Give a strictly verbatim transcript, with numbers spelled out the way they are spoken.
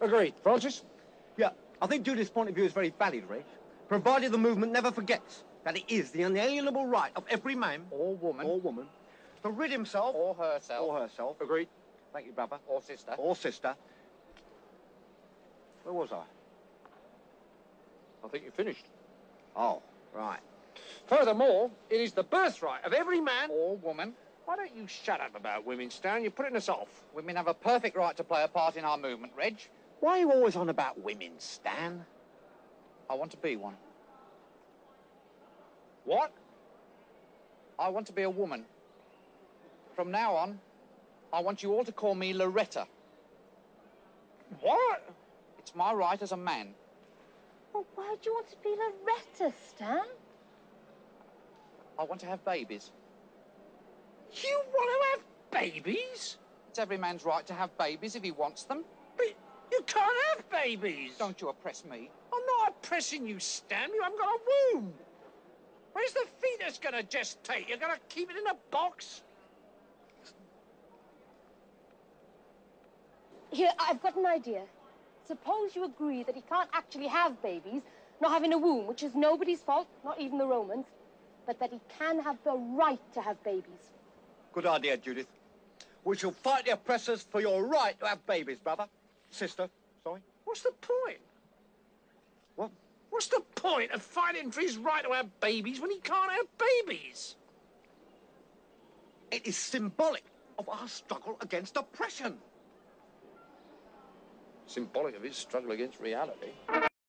Agreed. Francis? Yeah, I think Judith's point of view is very valid, Reg, provided the movement never forgets that it is the unalienable right of every man or woman or woman to rid himself or herself or herself. Agreed. Thank you, brother. Or sister. Or sister. Where was I? I think you finished. Oh, right. Furthermore, it is the birthright of every man... or woman. Why don't you shut up about women, Stan? You're putting us off. Women have a perfect right to play a part in our movement, Reg. Why are you always on about women, Stan? I want to be one. What? I want to be a woman. From now on, I want you all to call me Loretta. What? It's my right as a man. Well, why do you want to be Loretta, Stan? I want to have babies. You want to have babies? It's every man's right to have babies if he wants them. But you can't have babies. Don't you oppress me. I'm not oppressing you, Stan. You haven't got a womb. Where's the fetus going to gestate? You're going to keep it in a box? Here, I've got an idea. Suppose you agree that he can't actually have babies, not having a womb, which is nobody's fault, not even the Romans, but that he can have the right to have babies. Good idea, Judith. We shall fight the oppressors for your right to have babies, brother. Sister, sorry. What's the point? What? What's the point of fighting for his right to have babies when he can't have babies? It is symbolic of our struggle against oppression. Symbolic of his struggle against reality.